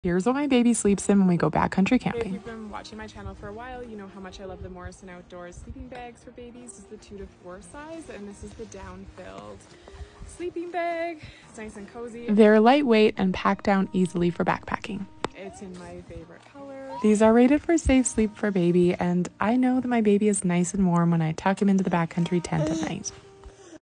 Here's what my baby sleeps in when we go backcountry If camping. you've been watching my channel for a while, you know how much I love the Morrison Outdoors sleeping bags for babies. This is the 2 to 4 size, and this is the down-filled sleeping bag. It's nice and cozy. They're lightweight and pack down easily for backpacking. It's in my favorite color. These are rated for safe sleep for baby, and I know that my baby is nice and warm when I tuck him into the backcountry tent at night.